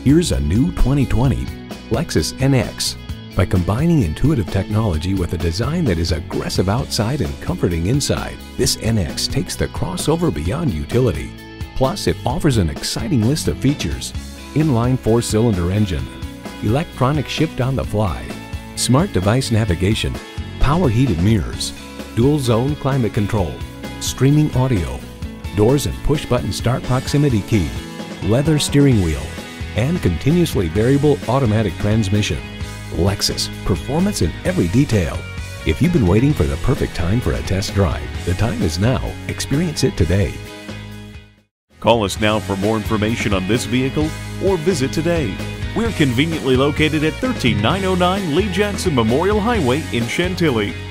Here's a new 2020 Lexus NX. By combining intuitive technology with a design that is aggressive outside and comforting inside, this NX takes the crossover beyond utility. Plus, it offers an exciting list of features: inline 4-cylinder engine, electronic shift on the fly, smart device navigation, power heated mirrors, dual zone climate control, streaming audio, doors and push button start proximity key, leather steering wheel, and continuously variable automatic transmission. Lexus, performance in every detail. If you've been waiting for the perfect time for a test drive, the time is now. Experience it today. Call us now for more information on this vehicle or visit today. We're conveniently located at 13909 Lee Jackson Memorial Highway in Chantilly.